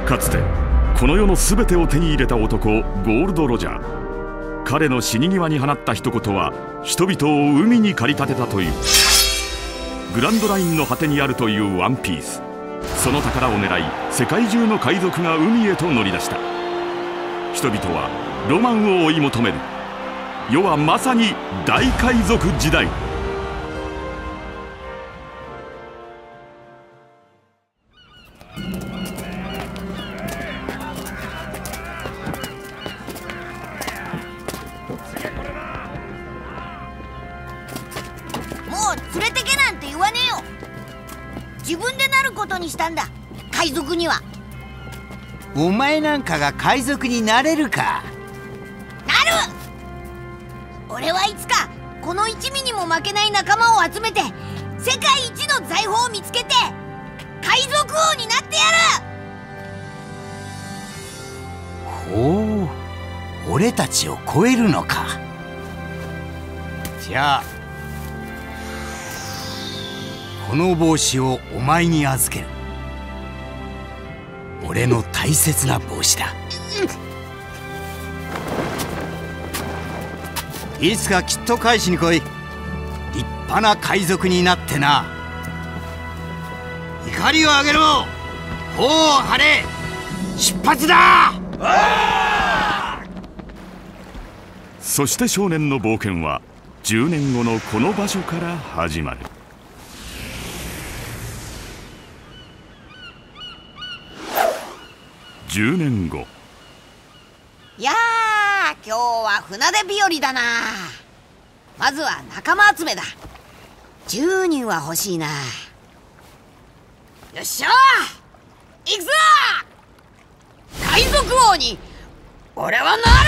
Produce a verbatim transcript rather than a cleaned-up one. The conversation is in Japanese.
かつてこの世の全てを手に入れた男、ゴールド・ロジャー。彼の死に際に放った一言は人々を海に駆り立てたという。グランドラインの果てにあるというワンピース。その宝を狙い世界中の海賊が海へと乗り出した。人々はロマンを追い求める。世はまさに大海賊時代。 したんだ。海賊には。 お前なんかが海賊になれるか。 なる。俺はいつかこの一味にも負けない仲間を集めて世界一の財宝を見つけて海賊王になってやる。ほう、俺たちを超えるのか。じゃあこの帽子をお前に預ける。俺の大切な帽子だ。いつかきっと返しに来い。立派な海賊になってな。怒りを上げろ。頬を張れ。出発だ。 そして少年の冒険はじゅうねんごのこの場所から始まる。じゅうねんご。 いやー、今日は船出日和だな。まずは仲間集めだ。じゅうにんは欲しいな。よっしゃー、行くぞ。海賊王に俺はなる。